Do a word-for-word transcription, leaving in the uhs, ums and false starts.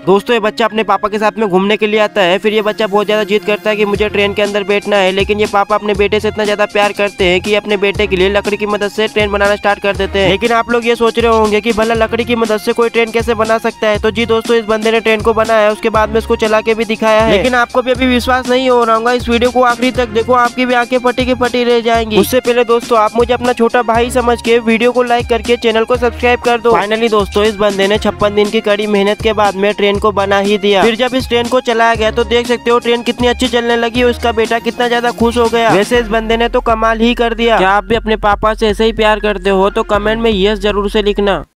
दोस्तों ये बच्चा अपने पापा के साथ में घूमने के लिए आता है। फिर ये बच्चा बहुत ज्यादा जिद करता है कि मुझे ट्रेन के अंदर बैठना है, लेकिन ये पापा अपने बेटे से इतना ज्यादा प्यार करते हैं कि अपने बेटे के लिए लकड़ी की मदद से ट्रेन बनाना स्टार्ट कर देते हैं। लेकिन आप लोग ये सोच रहे होंगे कि भला लकड़ी की मदद से कोई ट्रेन कैसे बना सकता है। तो जी दोस्तों, इस बंदे ने ट्रेन को बनाया है, उसके बाद में इसको चला के भी दिखाया है। लेकिन आपको भी अभी विश्वास नहीं हो रहा होगा, इस वीडियो को आखिरी तक देखो, आपकी भी आंखें फटी की फटी रह जाएंगी। उससे पहले दोस्तों, आप मुझे अपना छोटा भाई समझ के वीडियो को लाइक करके चैनल को सब्सक्राइब कर दो। फाइनली दोस्तों, इस बंदे ने छप्पन दिन की कड़ी मेहनत के बाद में ट्रेन को बना ही दिया। फिर जब इस ट्रेन को चलाया गया तो देख सकते हो ट्रेन कितनी अच्छी चलने लगी और उसका बेटा कितना ज्यादा खुश हो गया। वैसे इस बंदे ने तो कमाल ही कर दिया। क्या आप भी अपने पापा से ऐसे ही प्यार करते हो तो कमेंट में यस जरूर से लिखना।